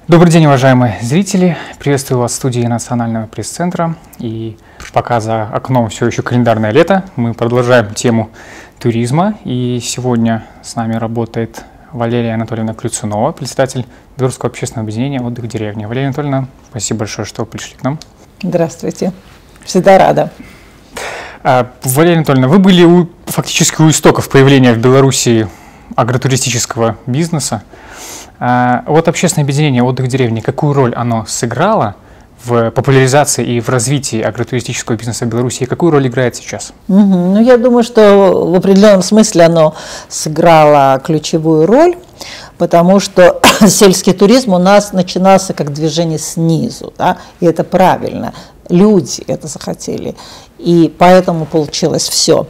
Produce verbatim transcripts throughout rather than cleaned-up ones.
Добрый день, уважаемые зрители! Приветствую вас в студии Национального пресс-центра. И пока за окном все еще календарное лето, мы продолжаем тему туризма. И сегодня с нами работает Валерия Анатольевна Клюцунова, председатель Белорусского общественного объединения «Отдых в деревне». Валерия Анатольевна, спасибо большое, что вы пришли к нам. Здравствуйте. Всегда рада. А, Валерия Анатольевна, вы были у, фактически у истоков появления в Беларуси агротуристического бизнеса. А, вот общественное объединение «Отдых в деревне», какую роль оно сыграло в популяризации и в развитии агротуристического бизнеса в Беларуси, и какую роль играет сейчас? Угу. Ну, я думаю, что в определенном смысле оно сыграло ключевую роль, потому что сельский туризм у нас начинался как движение снизу, да? И это правильно. Люди это захотели, и поэтому получилось все.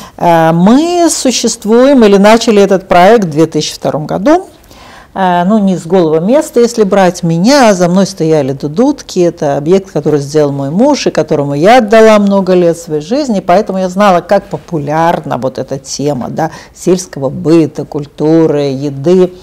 Мы существуем или начали этот проект в две тысячи втором году. Ну, не с голого места, если брать меня, за мной стояли дудутки, это объект, который сделал мой муж, и которому я отдала много лет своей жизни, поэтому я знала, как популярна вот эта тема, да, сельского быта, культуры, еды.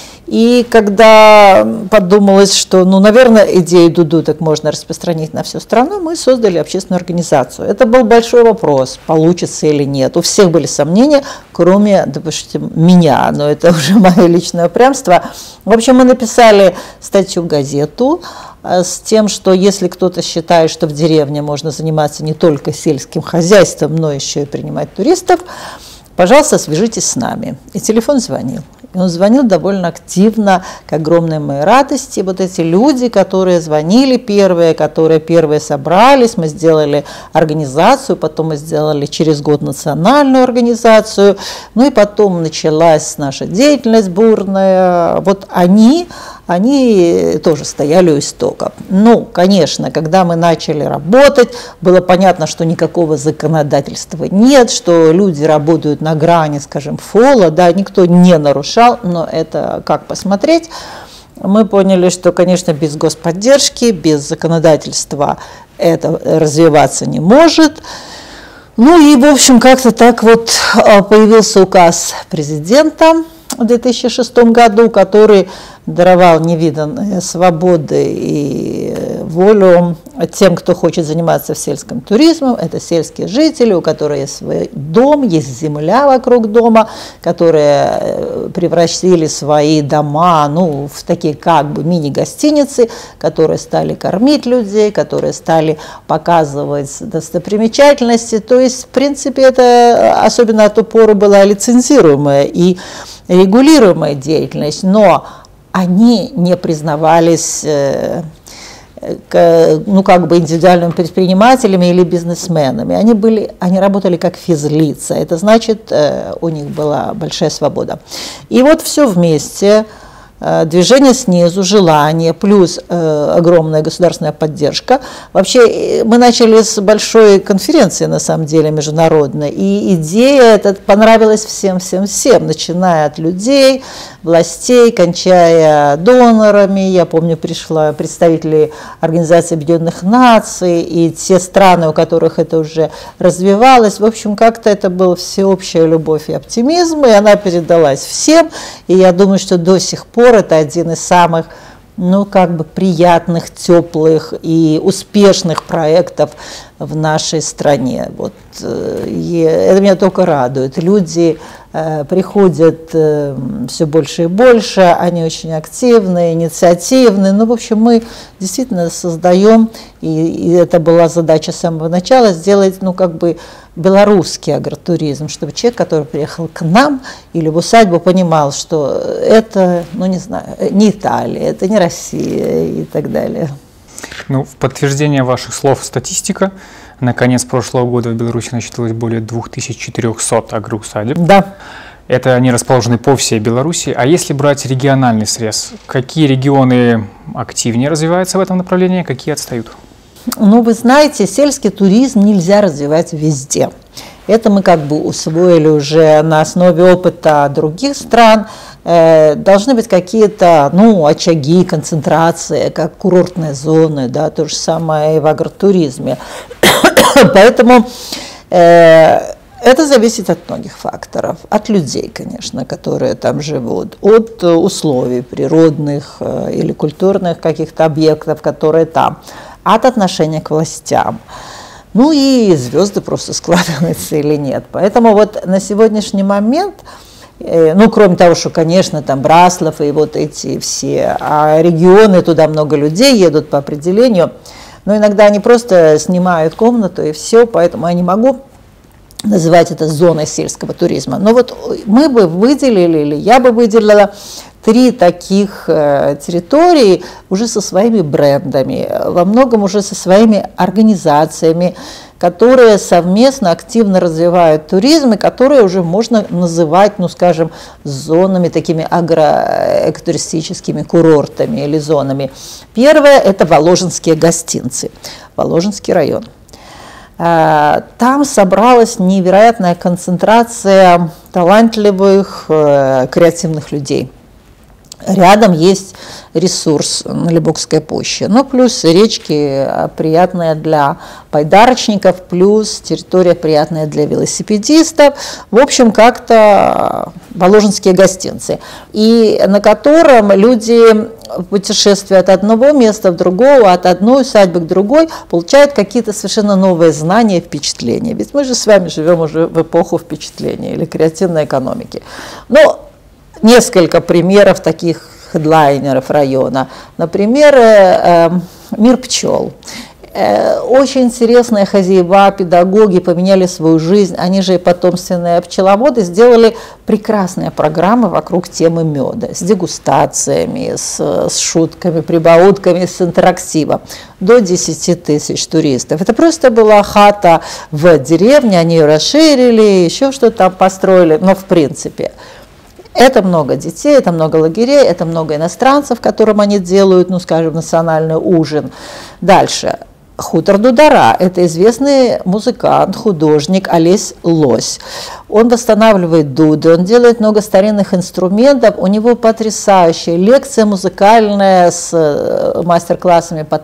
И когда подумалось, что, ну, наверное, идею дудуток можно распространить на всю страну, мы создали общественную организацию. Это был большой вопрос, получится или нет. У всех были сомнения, кроме, допустим, меня, но это уже мое личное упрямство. В общем, мы написали статью в газету с тем, что если кто-то считает, что в деревне можно заниматься не только сельским хозяйством, но еще и принимать туристов, пожалуйста, свяжитесь с нами. И телефон звонил. И он звонил довольно активно, к огромной моей радости. Вот эти люди, которые звонили первые, которые первые собрались, мы сделали организацию, потом мы сделали через год национальную организацию, ну и потом началась наша деятельность бурная. Вот они, они тоже стояли у истоков. Ну, конечно, когда мы начали работать, было понятно, что никакого законодательства нет, что люди работают на грани, скажем, фола, да, никто не нарушал, но это как посмотреть. Мы поняли, что, конечно, без господдержки, без законодательства это развиваться не может. Ну и, в общем, как-то так вот появился указ президента в две тысячи шестом году, который даровал невиданные свободы и волю тем, кто хочет заниматься сельским туризмом. Это сельские жители, у которых есть свой дом, есть земля вокруг дома, которые превратили свои дома, ну, в такие как бы мини-гостиницы, которые стали кормить людей, которые стали показывать достопримечательности. То есть, в принципе, это особенно от упора была лицензируемая и регулируемая деятельность, но они не признавались э, к, ну, как бы индивидуальными предпринимателями или бизнесменами. Они, были, они работали как физлица. Это значит, э, у них была большая свобода. И вот все вместе, э, движение снизу, желание, плюс э, огромная государственная поддержка. Вообще мы начали с большой конференции, на самом деле, международной. И идея эта понравилась всем-всем-всем, начиная от людей, властей, кончая донорами. Я помню, пришла представители Организации Объединенных Наций и те страны, у которых это уже развивалось. В общем, как-то это была всеобщая любовь и оптимизм, и она передалась всем. И я думаю, что до сих пор это один из самых, ну, как бы приятных, теплых и успешных проектов в нашей стране. Вот, и это меня только радует. Люди э, приходят э, все больше и больше, они очень активны, инициативны. Ну, в общем, мы действительно создаем, и, и это была задача с самого начала, сделать, ну, как бы белорусский агротуризм, чтобы человек, который приехал к нам или в усадьбу, понимал, что это, ну, не знаю, не Италия, это не Россия и так далее. Ну, в подтверждение ваших слов статистика. На конец прошлого года в Беларуси насчитывалось более двух тысяч четырёхсот агроусадеб. Да. Это они расположены по всей Беларуси. А если брать региональный срез, какие регионы активнее развиваются в этом направлении, какие отстают? Ну, вы знаете, сельский туризм нельзя развивать везде. Это мы как бы усвоили уже на основе опыта других стран. Э, должны быть какие-то, ну, очаги, концентрации, как курортные зоны, да, то же самое и в агротуризме. Поэтому э, Это зависит от многих факторов, от людей, конечно, которые там живут, от условий природных или культурных каких-то объектов, которые там, от отношения к властям. Ну и звезды просто складываются или нет. Поэтому вот на сегодняшний момент, ну кроме того, что, конечно, там Браслав и вот эти все а регионы, туда много людей едут по определению, но иногда они просто снимают комнату и все, поэтому я не могу называть это зоной сельского туризма. Но вот мы бы выделили, или я бы выделила три таких э, территории уже со своими брендами, во многом уже со своими организациями, которые совместно активно развивают туризм и которые уже можно называть, ну скажем, зонами, такими агроэкотуристическими курортами или зонами. Первое – это Воложенские гостинцы, Воложенский район. Там собралась невероятная концентрация талантливых, креативных людей. Рядом есть ресурс Налибокская пуща, ну плюс речки приятные для байдарочников, плюс территория приятная для велосипедистов. В общем, как-то Воложенские гостинцы, и на котором люди, путешествуя от одного места в другого, от одной усадьбы к другой, получают какие-то совершенно новые знания и впечатления. Ведь мы же с вами живем уже в эпоху впечатлений или креативной экономики. Но несколько примеров таких хедлайнеров района. Например, э, «Мир пчел». Э, очень интересные хозяева, педагоги поменяли свою жизнь. Они же и потомственные пчеловоды сделали прекрасные программы вокруг темы меда, с дегустациями, с, с шутками, прибаутками, с интерактивом. До десяти тысяч туристов. Это просто была хата в деревне, они ее расширили, еще что-то там построили, но в принципе. Это много детей, это много лагерей, это много иностранцев, которым они делают, ну, скажем, национальный ужин. Дальше. Хутор Дудара – это известный музыкант, художник Олесь Лось. Он восстанавливает дуды, он делает много старинных инструментов, у него потрясающая лекция музыкальная с мастер-классами по,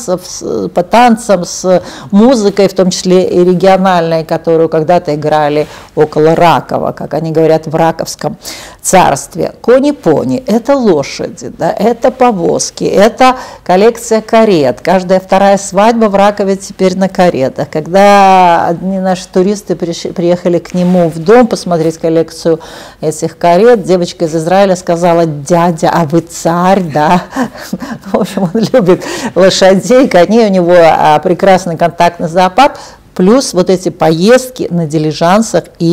по танцам, с музыкой, в том числе и региональной, которую когда-то играли около Ракова, как они говорят в Раковском царстве. Кони-пони – это лошади, да, это повозки, это коллекция карет. Каждая вторая свадьба в Ракове теперь на каретах. Когда одни наши туристы приехали к нему в дом посмотреть коллекцию этих карет, девочка из Израиля сказала: «Дядя, а вы царь, да?» В общем, он любит лошадей, коней, у него прекрасный контактный зоопарк, плюс вот эти поездки на дилижансах и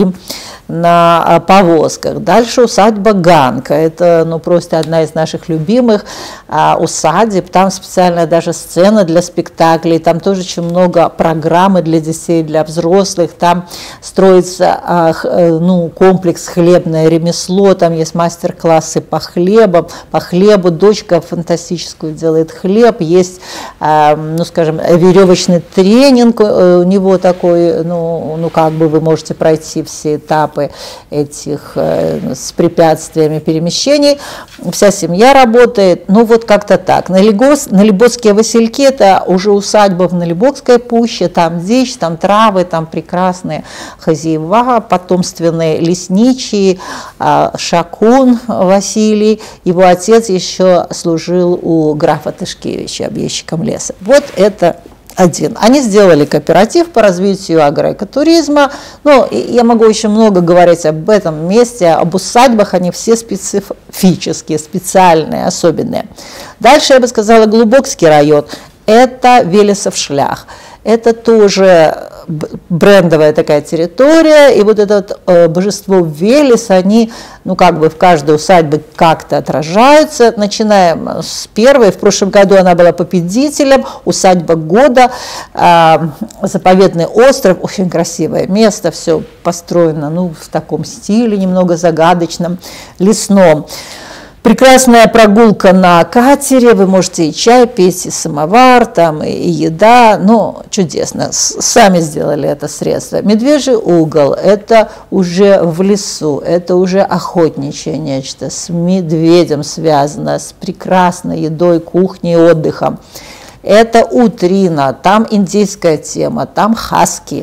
на повозках. Дальше усадьба Ганка. Это, ну, просто одна из наших любимых а, усадеб. Там специальная даже сцена для спектаклей. Там тоже очень много программы для детей, для взрослых. Там строится а, ну, комплекс «Хлебное ремесло». Там есть мастер-классы по хлебам, по хлебу. Дочка фантастическую делает хлеб. Есть, а, ну, скажем, веревочный тренинг у него такой, ну, ну, как бы вы можете пройти все этапы этих э, с препятствиями перемещений. Вся семья работает, ну вот как-то так. Налибос, Налибокские Васильки – это уже усадьба в Налибокской пуще, там дичь, там травы, там прекрасные хозяева, потомственные лесничие, э, Шакун Василий, его отец еще служил у графа Тышкевича объездчиком леса. Вот это один. Они сделали кооператив по развитию агроэкотуризма. Ну, я могу еще много говорить об этом месте, об усадьбах, они все специфические, специальные, особенные. Дальше я бы сказала Глубокский район. Это Велесов шлях. Это тоже брендовая такая территория, и вот это вот, э, божество Велес, они, ну, как бы в каждой усадьбе как-то отражаются. Начинаем с первой, в прошлом году она была победителем, усадьба года, э, заповедный остров, очень красивое место, все построено, ну, в таком стиле, немного загадочном, лесном. Прекрасная прогулка на катере, вы можете и чай пить, и самовар, там, и еда, ну, чудесно, сами сделали это средство. Медвежий угол, это уже в лесу, это уже охотничье нечто, с медведем связано, с прекрасной едой, кухней и отдыхом. Это Утрина, там индейская тема, там хаски,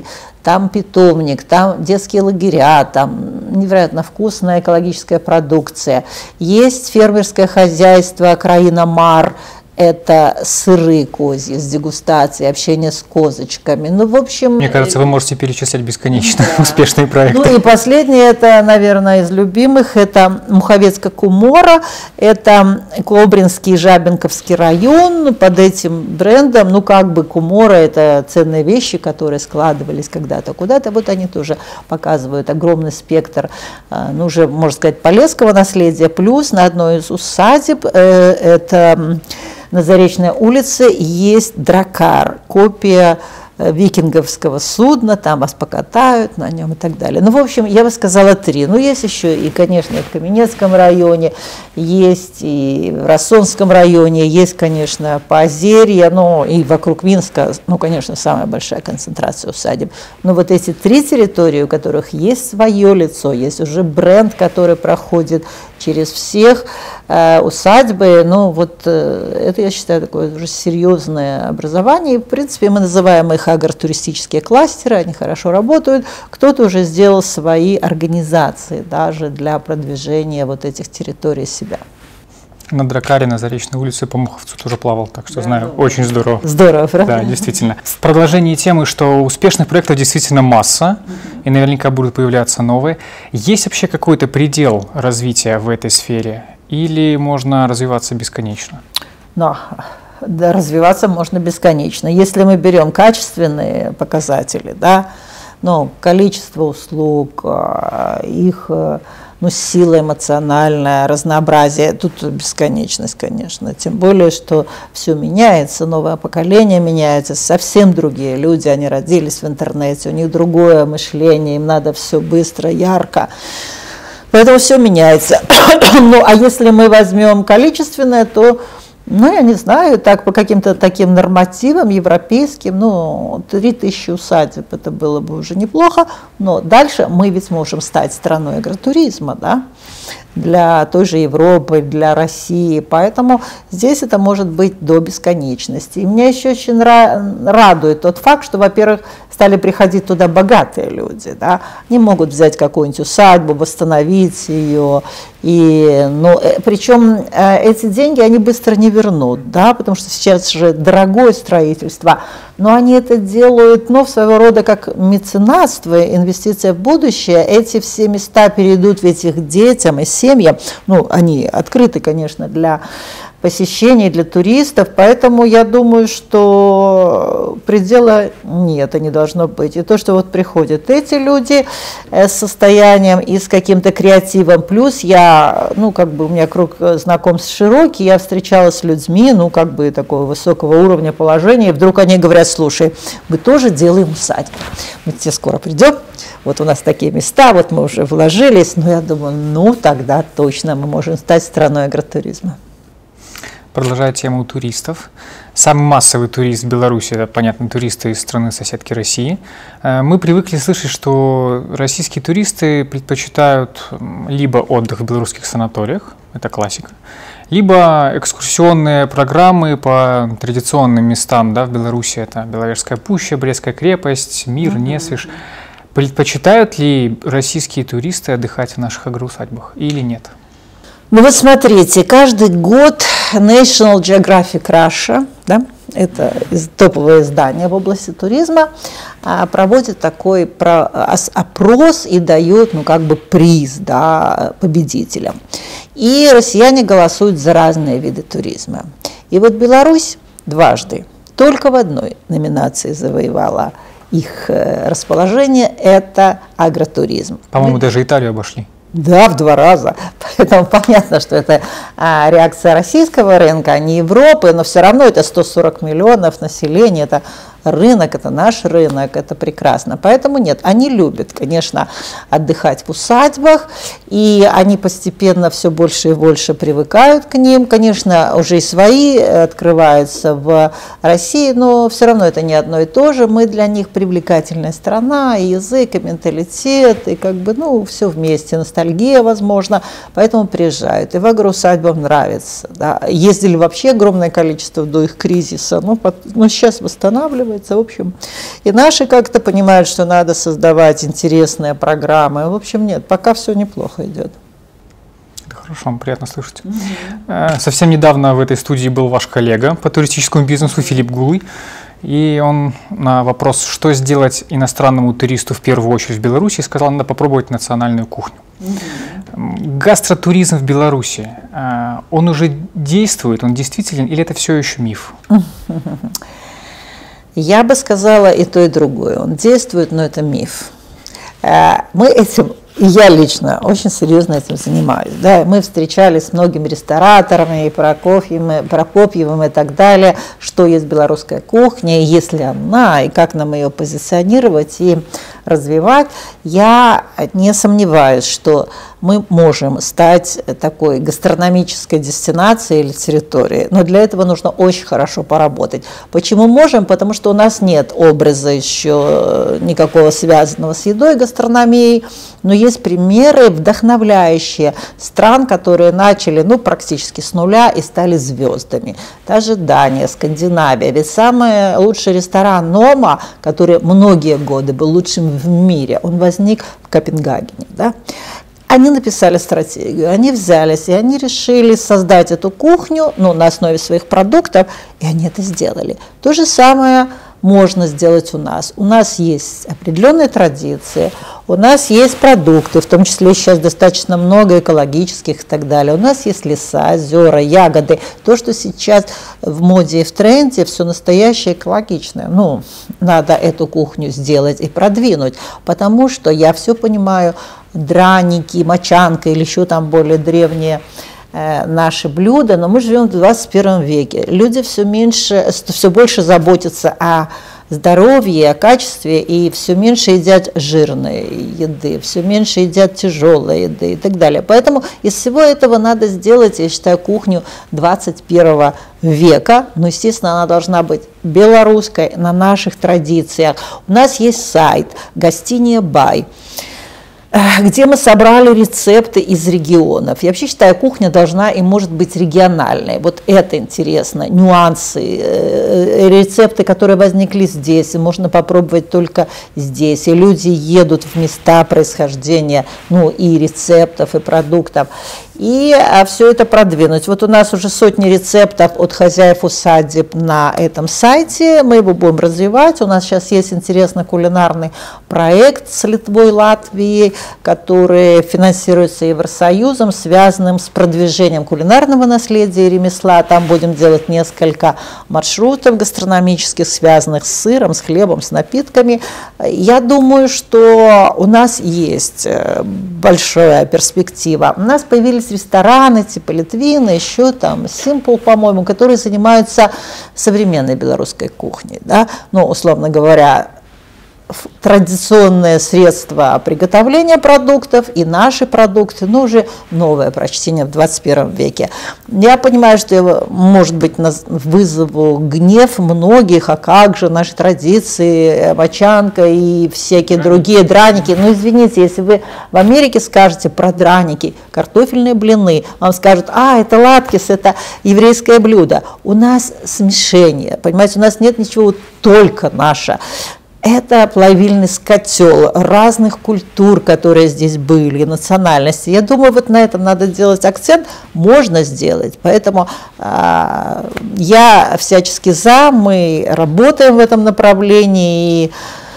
там питомник, там детские лагеря, там невероятно вкусная экологическая продукция. Есть фермерское хозяйство «Окраина Мар», это сыры козьи с дегустацией, общение с козочками. Ну, в общем... Мне кажется, вы можете перечислять бесконечно да. успешные проекты. Ну и последнее, это, наверное, из любимых, это Муховецка-Кумора, это Кобринский, Жабинковский район. Под этим брендом, ну, как бы Кумора, это ценные вещи, которые складывались когда-то куда-то. Вот они тоже показывают огромный спектр, ну, уже, можно сказать, полесского наследия. Плюс на одной из усадеб, это... на Заречной улице есть дракар, копия викинговского судна, там вас покатают на нем и так далее. Ну, в общем, я бы сказала три. Ну, есть еще и, конечно, и в Каменецком районе, есть и в Рассонском районе, есть, конечно, Поозерье, ну, и вокруг Минска, ну, конечно, самая большая концентрация усадеб. Но вот эти три территории, у которых есть свое лицо, есть уже бренд, который проходит через всех э, усадьбы, ну, вот э, это, я считаю, такое уже серьезное образование. И, в принципе, мы называем их агротуристические кластеры, они хорошо работают. Кто-то уже сделал свои организации даже для продвижения вот этих территорий себя. На Дракаре, на Заречной улице по Муховцу тоже плавал, так что да, знаю, да. Очень здорово. Здорово, правда? Да, действительно. В продолжении темы, что успешных проектов действительно масса, mm-hmm. и наверняка будут появляться новые. Есть вообще какой-то предел развития в этой сфере? Или можно развиваться бесконечно? Но, да, развиваться можно бесконечно. Если мы берем качественные показатели, да, ну, количество услуг, их... ну, сила эмоциональная, разнообразие, тут бесконечность, конечно, тем более, что все меняется, новое поколение меняется, совсем другие люди, они родились в интернете, у них другое мышление, им надо все быстро, ярко, поэтому все меняется. Ну, а если мы возьмем количественное, то, ну, я не знаю, так по каким-то таким нормативам европейским, ну, три тысячи усадеб, это было бы уже неплохо, но дальше мы ведь можем стать страной агротуризма, да, для той же Европы, для России, поэтому здесь это может быть до бесконечности. И меня еще очень радует тот факт, что, во-первых, стали приходить туда богатые люди, да, они могут взять какую-нибудь усадьбу, восстановить ее, и, ну, причем эти деньги они быстро не вернут, да, потому что сейчас же дорогое строительство, но они это делают, ну, своего рода как меценатство, инвестиция в будущее, эти все места перейдут ведь их детям и семьям, ну, они открыты, конечно, для посещений, для туристов, поэтому я думаю, что предела нет, и не должно быть. И то, что вот приходят эти люди с состоянием и с каким-то креативом, плюс я, ну, как бы у меня круг знакомств широкий, я встречалась с людьми, ну, как бы такого высокого уровня положения, и вдруг они говорят: слушай, мы тоже делаем усадьбу, мы тебе скоро придем, вот у нас такие места, вот мы уже вложились, но я думаю, ну, тогда точно мы можем стать страной агротуризма. Продолжая тему туристов. Самый массовый турист в Беларуси, это, понятно, туристы из страны-соседки России. Мы привыкли слышать, что российские туристы предпочитают либо отдых в белорусских санаториях, это классика, либо экскурсионные программы по традиционным местам, да, в Беларуси, это Беловежская пуща, Брестская крепость, Мир, Несвиж. Предпочитают ли российские туристы отдыхать в наших агроусадьбах или нет? Ну вот смотрите, каждый год National Geographic Russia, да, это топовое издание в области туризма, проводит такой опрос и дает, ну, как бы приз, да, победителям. И россияне голосуют за разные виды туризма. И вот Беларусь дважды, только в одной номинации завоевала их расположение, это агротуризм. По-моему, даже Италию обошли. Да, в два раза. Поэтому понятно, что это а, реакция российского рынка, а не Европы, но все равно это сто сорок миллионов населения, это рынок, это наш рынок, это прекрасно. Поэтому нет, они любят, конечно, отдыхать в усадьбах, и они постепенно все больше и больше привыкают к ним. Конечно, уже и свои открываются в России, но все равно это не одно и то же. Мы для них привлекательная страна, и язык, и менталитет, и как бы, ну, все вместе, ностальгия, возможно, поэтому приезжают. И в агроусадьбам нравится. Да. Ездили вообще огромное количество до их кризиса, но, но сейчас восстанавливают. поддерживается. В общем, и наши как-то понимают, что надо создавать интересные программы. В общем, нет, пока все неплохо идет. Хорошо, приятно слышать. Mm-hmm. Совсем недавно в этой студии был ваш коллега по туристическому бизнесу Филипп Гулый, и он на вопрос, что сделать иностранному туристу в первую очередь в Беларуси, сказал, надо попробовать национальную кухню. Mm-hmm. Гастротуризм в Беларуси, он уже действует, он действителен, или это все еще миф? Mm-hmm. Я бы сказала и то, и другое. Он действует, но это миф. Мы этим... И я лично очень серьезно этим занимаюсь. Да. Мы встречались с многими рестораторами, и Прокофьевым, Прокопьевым и так далее, что есть белорусская кухня, и есть ли она, и как нам ее позиционировать и развивать. Я не сомневаюсь, что мы можем стать такой гастрономической дестинацией или территорией, но для этого нужно очень хорошо поработать. Почему можем? Потому что у нас нет образа еще никакого связанного с едой, гастрономией, но есть примеры вдохновляющие стран, которые начали ну, практически с нуля и стали звездами. Та же Дания, Скандинавия. Ведь самый лучший ресторан Нома, который многие годы был лучшим в мире, он возник в Копенгагене. Да? Они написали стратегию, они взялись, и они решили создать эту кухню ну, на основе своих продуктов, и они это сделали. То же самое можно сделать у нас. У нас есть определенные традиции, у нас есть продукты, в том числе сейчас достаточно много экологических и так далее. У нас есть леса, озера, ягоды. То, что сейчас в моде и в тренде, все настоящее экологичное. Ну, надо эту кухню сделать и продвинуть, потому что я все понимаю, драники, мочанка или еще там более древние э, наши блюда, но мы живем в двадцать первом веке. Люди все меньше, все больше заботятся о здоровье, о качестве, и все меньше едят жирной еды, все меньше едят тяжелой еды и так далее. Поэтому из всего этого надо сделать, я считаю, кухню двадцать первого века, но, естественно, она должна быть белорусской, на наших традициях. У нас есть сайт «Гостиния Бай», где мы собрали рецепты из регионов. Я вообще считаю, кухня должна и может быть региональной. Вот это интересно, нюансы, рецепты, которые возникли здесь, и можно попробовать только здесь. И люди едут в места происхождения, ну, и рецептов, и продуктов. И а, все это продвинуть. Вот у нас уже сотни рецептов от хозяев усадеб на этом сайте, мы его будем развивать. У нас сейчас есть интересный кулинарный проект с Литвой, Латвией, который финансируется Евросоюзом, связанным с продвижением кулинарного наследия и ремесла. Там будем делать несколько маршрутов гастрономических, связанных с сыром, с хлебом, с напитками. Я думаю, что у нас есть большая перспектива. У нас появились рестораны типа Литвина, еще там Simple, по-моему, которые занимаются современной белорусской кухней, да? Ну, условно говоря, традиционные средства приготовления продуктов и наши продукты, но уже новое прочтение в двадцать первом веке. Я понимаю, что я, может быть, вызову гнев многих, а как же наши традиции, мочанка и всякие другие драники. Но извините, если вы в Америке скажете про драники, картофельные блины, вам скажут, а, это латкис, это еврейское блюдо. У нас смешение, понимаете, у нас нет ничего только наше. Это плавильный котел разных культур, которые здесь были, национальности. Я думаю, вот на этом надо делать акцент, можно сделать. Поэтому э, я всячески за, мы работаем в этом направлении, и,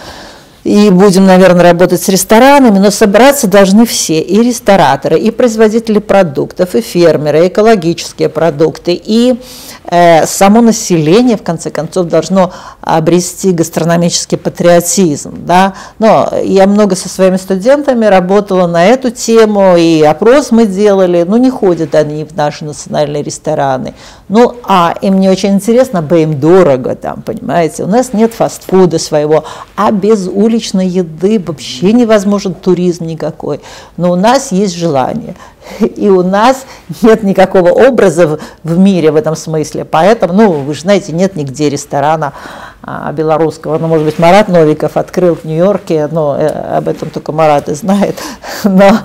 и будем, наверное, работать с ресторанами, но собраться должны все, и рестораторы, и производители продуктов, и фермеры, и экологические продукты, и само население, в конце концов, должно обрести гастрономический патриотизм. Да? Но я много со своими студентами работала на эту тему, и опрос мы делали, ну не ходят они в наши национальные рестораны. Ну, а им не очень интересно, бы им дорого там, понимаете. У нас нет фастфуда своего, а без уличной еды вообще невозможен туризм никакой. Но у нас есть желание. И у нас нет никакого образа в, в мире в этом смысле. Поэтому, ну, вы же знаете, нет нигде ресторана а, белорусского, ну, может быть, Марат Новиков открыл в Нью-Йорке, но э, об этом только Марат и знает, но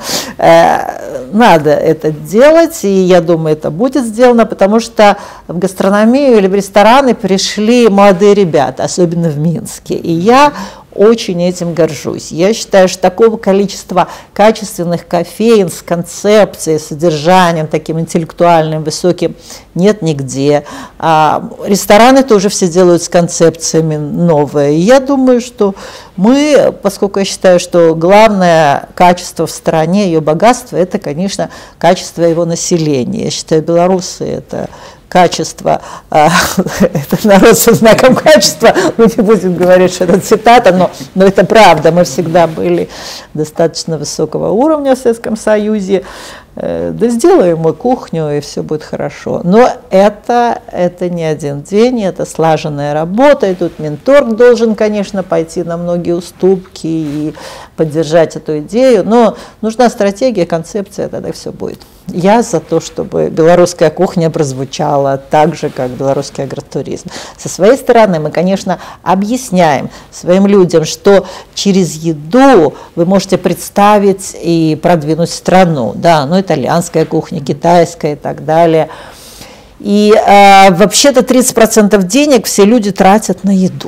э, надо это делать, и я думаю, это будет сделано, потому что в гастрономию или в рестораны пришли молодые ребята, особенно в Минске, и я очень этим горжусь. Я считаю, что такого количества качественных кофеин с концепцией, содержанием таким интеллектуальным, высоким нет нигде. А рестораны тоже все делают с концепциями новые. И я думаю, что мы, поскольку я считаю, что главное качество в стране, ее богатство, это, конечно, качество его населения. Я считаю, белорусы это качество, э, это народ со знаком качества, мы не будем говорить, что это цитата, но, но это правда, мы всегда были достаточно высокого уровня в Советском Союзе, э, да сделаем мы кухню, и все будет хорошо. Но это, это не один день, это слаженная работа, и тут Минторг должен, конечно, пойти на многие уступки и поддержать эту идею, но нужна стратегия, концепция, тогда все будет. Я за то, чтобы белорусская кухня прозвучала так же, как белорусский агротуризм. Со своей стороны мы, конечно, объясняем своим людям, что через еду вы можете представить и продвинуть страну. Да, ну, итальянская кухня, китайская и так далее. И э, вообще-то тридцать процентов денег все люди тратят на еду.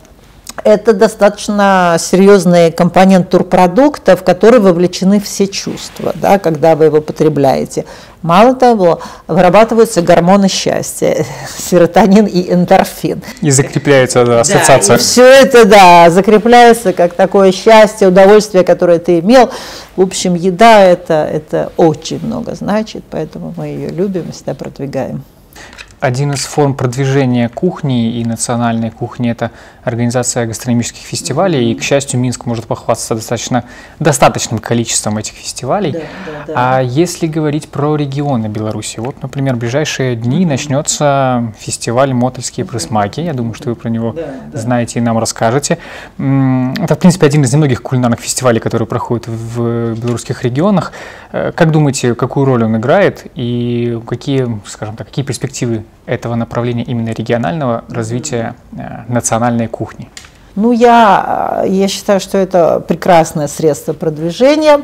Это достаточно серьезный компонент турпродукта, в который вовлечены все чувства, да, когда вы его потребляете. Мало того, вырабатываются гормоны счастья, серотонин и эндорфин. И закрепляется да, ассоциация. Да, и все это, да, закрепляется как такое счастье, удовольствие, которое ты имел. В общем, еда это, это очень много значит, поэтому мы ее любим и всегда продвигаем. Один из форм продвижения кухни и национальной кухни – это организация гастрономических фестивалей. И, к счастью, Минск может похвастаться достаточно достаточным количеством этих фестивалей. Да, да, да. А если говорить про регионы Беларуси, вот, например, в ближайшие дни начнется фестиваль «Мотольские присмаки». Я думаю, что вы про него да, да. знаете и нам расскажете. Это, в принципе, один из немногих кулинарных фестивалей, которые проходят в белорусских регионах. Как думаете, какую роль он играет и какие, скажем так, какие перспективы этого направления именно регионального развития э, национальной кухни? Ну, я, я считаю, что это прекрасное средство продвижения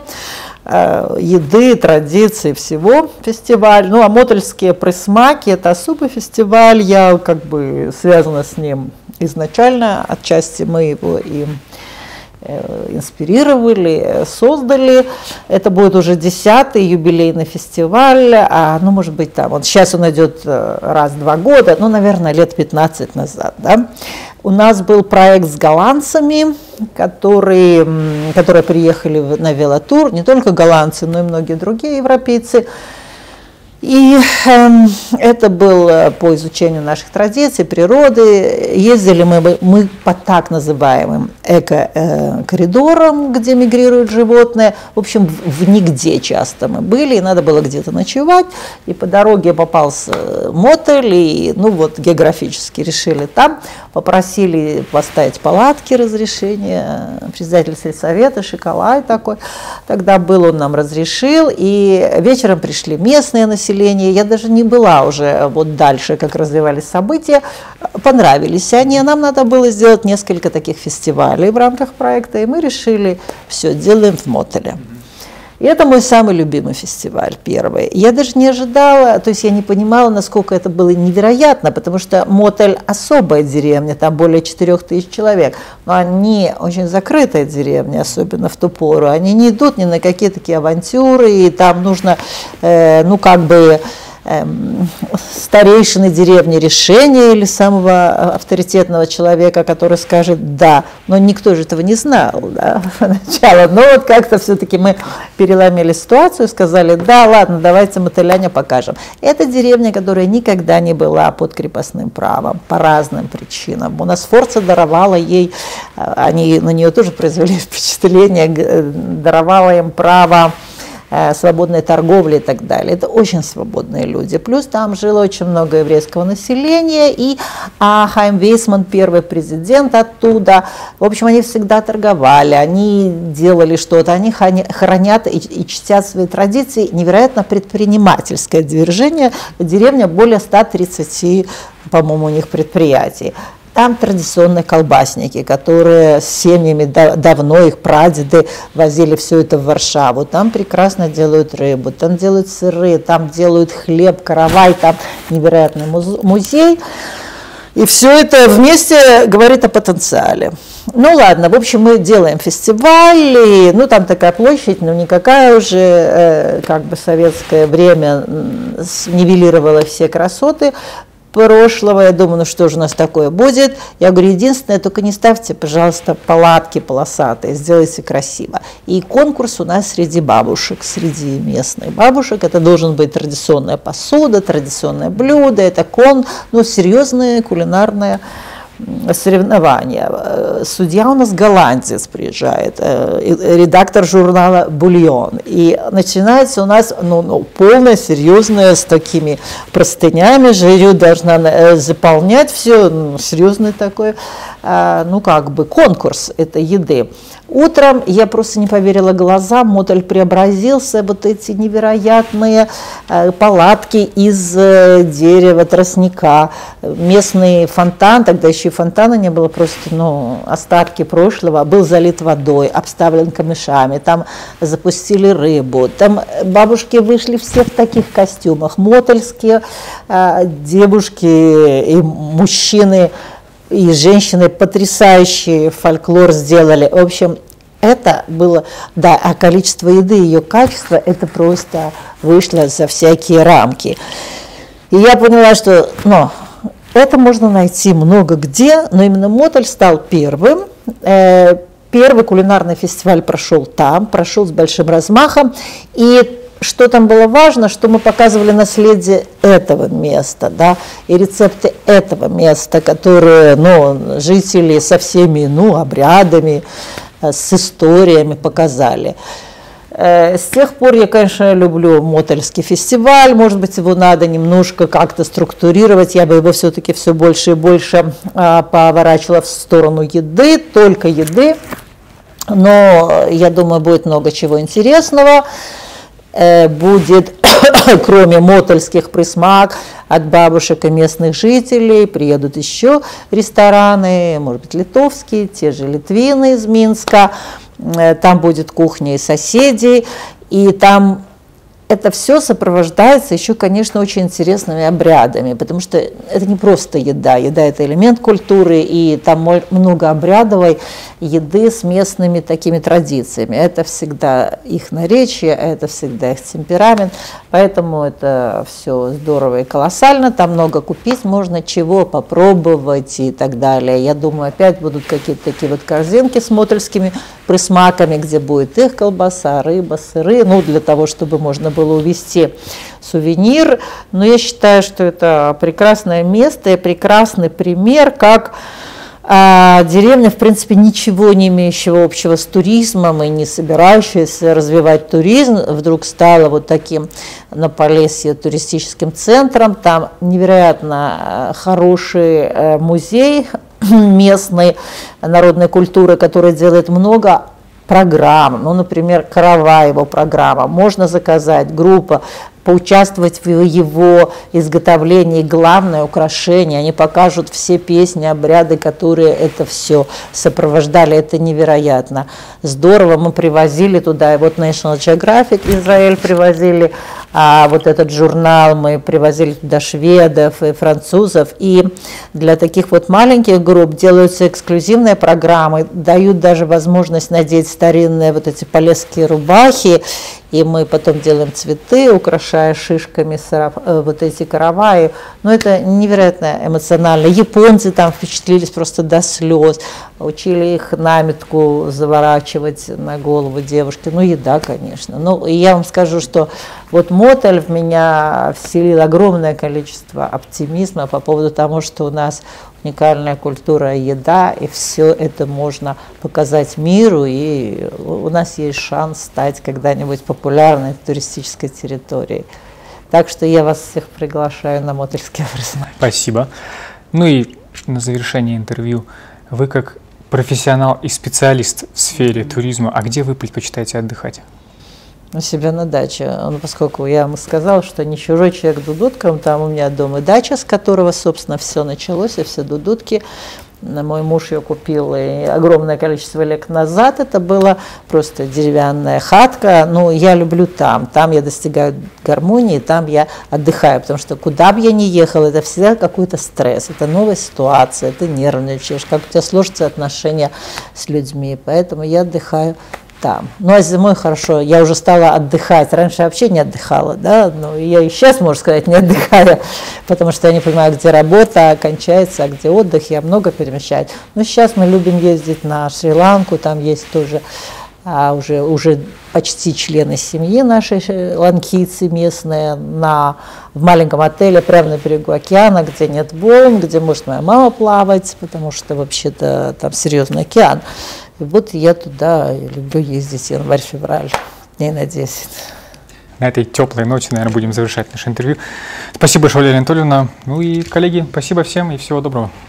э, еды, традиций, всего фестиваль. Ну, а Мотольские присмаки – это особый фестиваль, я как бы связана с ним изначально, отчасти мы его и инспирировали, создали. Это будет уже десятый юбилейный фестиваль, а, ну, может быть, там, вот сейчас он идет раз в два года, ну, наверное, лет пятнадцать назад, да. У нас был проект с голландцами, которые, которые приехали на велотур, не только голландцы, но и многие другие европейцы. И э, это было по изучению наших традиций, природы. Ездили мы, мы по так называемым эко-коридорам, где мигрируют животные. В общем, в, в нигде часто мы были, и надо было где-то ночевать. И по дороге попался мотель, и ну вот географически решили там. Попросили поставить палатки, разрешение. Председатель сельсовета, Шиколай такой, тогда был, он нам разрешил. И вечером пришли местные населения. Я даже не была уже вот дальше, как развивались события. Понравились они. Нам надо было сделать несколько таких фестивалей в рамках проекта, и мы решили, все, делаем в мотеле. И это мой самый любимый фестиваль, первый. Я даже не ожидала, то есть я не понимала, насколько это было невероятно, потому что Мотель особая деревня, там более четырёх тысяч человек, но они очень закрытая деревня, особенно в ту пору, они не идут ни на какие такие авантюры, и там нужно, э, ну как бы, старейшины деревни решения или самого авторитетного человека, который скажет «да», но никто же этого не знал, да, поначалу. Но вот как-то все-таки мы переломили ситуацию, сказали «да, ладно, давайте мотыляне покажем». Это деревня, которая никогда не была под крепостным правом по разным причинам. У нас Форца даровала ей, они на нее тоже произвели впечатление, даровала им право свободной торговли и так далее. Это очень свободные люди. Плюс там жило очень много еврейского населения, и а, Хайм Вейсман, первый президент оттуда, в общем, они всегда торговали, они делали что-то, они хранят и, и чтят свои традиции. Невероятно предпринимательское движение. Деревня более ста тридцати, по-моему, у них предприятий. Там традиционные колбасники, которые с семьями давно, их прадеды возили все это в Варшаву. Там прекрасно делают рыбу, там делают сыры, там делают хлеб, каравай, там невероятный музей. И все это вместе говорит о потенциале. Ну ладно, в общем, мы делаем фестиваль, и, ну там такая площадь, но никакая уже, э, как бы советское время нивелировало все красоты прошлого. Я думаю, ну что же у нас такое будет? Я говорю, единственное, только не ставьте, пожалуйста, палатки полосатые, сделайте красиво. И конкурс у нас среди бабушек, среди местных бабушек. Это должен быть традиционная посуда, традиционное блюдо, это кон, ну, серьезные кулинарные соревнования. Судья у нас голландец приезжает, редактор журнала «Бульон». И начинается у нас ну, ну, полное, серьезное, с такими простынями. Жюри должна заполнять все, ну, серьезный такой, ну как бы конкурс этой еды. Утром я просто не поверила глазам, мотель преобразился, вот эти невероятные э, палатки из э, дерева, тростника, местный фонтан, тогда еще и фонтана не было, просто ну, остатки прошлого, был залит водой, обставлен камышами, там запустили рыбу, там бабушки вышли все в таких костюмах, мотельские э, девушки и мужчины, и женщины потрясающий фольклор сделали. В общем, это было, да, а количество еды, ее качество, это просто вышло за всякие рамки. И я поняла, что, ну, это можно найти много где, но именно Мотель стал первым. Первый кулинарный фестиваль прошел там, прошел с большим размахом, и что там было важно, что мы показывали наследие этого места, да, и рецепты этого места, которые, ну, жители со всеми, ну, обрядами, с историями показали. С тех пор я, конечно, люблю Мотельский фестиваль, может быть, его надо немножко как-то структурировать, я бы его все-таки все больше и больше поворачивала в сторону еды, только еды, но я думаю, будет много чего интересного. Будет, кроме мотельских присмак, от бабушек и местных жителей, приедут еще рестораны, может быть, литовские, те же литвины из Минска, там будет кухня и соседей, и там это все сопровождается еще, конечно, очень интересными обрядами, потому что это не просто еда, еда – это элемент культуры, и там много обрядовой еды с местными такими традициями. Это всегда их наречие, это всегда их темперамент, поэтому это все здорово и колоссально, там много купить можно, чего попробовать и так далее. Я думаю, опять будут какие-то такие вот корзинки с мотельскими присмаками, где будет их колбаса, рыба, сыры, ну, для того, чтобы можно было увезти сувенир. Но я считаю, что это прекрасное место и прекрасный пример, как а, деревня, в принципе, ничего не имеющего общего с туризмом и не собирающаяся развивать туризм, вдруг стала вот таким на Полесье туристическим центром. Там невероятно хороший музей местной народной культуры, которая делает много программ, ну, например, Караваева программа, можно заказать, группа, поучаствовать в его изготовлении, главное украшение, они покажут все песни, обряды, которые это все сопровождали, это невероятно здорово. Мы привозили туда, и вот National Geographic Израиль привозили, а вот этот журнал мы привозили туда шведов и французов, и для таких вот маленьких групп делаются эксклюзивные программы, дают даже возможность надеть старинные вот эти полесские рубахи, и мы потом делаем цветы, украшая шишками сараф, вот эти караваи. Но это невероятно эмоционально. Японцы там впечатлились просто до слез. Учили их наметку заворачивать на голову девушки. Ну, еда, конечно. Ну, и я вам скажу, что вот Мотель в меня вселил огромное количество оптимизма по поводу того, что у нас уникальная культура и еда, и все это можно показать миру, и у нас есть шанс стать когда-нибудь популярной туристической территорией. Так что я вас всех приглашаю на Мотельский присмак. Спасибо. Ну и на завершение интервью, вы как профессионал и специалист в сфере туризма, а где вы предпочитаете отдыхать? У себя на даче. Ну, поскольку я ему сказала, что не чужой человек дудуткам, там у меня дома дача, с которого, собственно, все началось, и все дудутки. Мой муж ее купил и огромное количество лет назад. Это была просто деревянная хатка. Ну, я люблю там. Там я достигаю гармонии, там я отдыхаю. Потому что куда бы я ни ехала, это всегда какой-то стресс. Это новая ситуация, ты нервничаешь, как у тебя сложатся отношения с людьми. Поэтому я отдыхаю там. Ну, а зимой хорошо, я уже стала отдыхать. Раньше я вообще не отдыхала, да, но я и сейчас, можно сказать, не отдыхаю, потому что я не понимаю, где работа кончается, а где отдых, я много перемещаюсь. Но сейчас мы любим ездить на Шри-Ланку, там есть тоже а, уже, уже почти члены семьи нашей ланкийцы местные, на, в маленьком отеле прямо на берегу океана, где нет волн, где может моя мама плавать, потому что вообще-то там серьезный океан. И вот я туда люблю ездить январь-февраль, дней на десять. На этой теплой ночи, наверное, будем завершать наше интервью. Спасибо большое, Валерия Анатольевна. Ну и, коллеги, спасибо всем и всего доброго.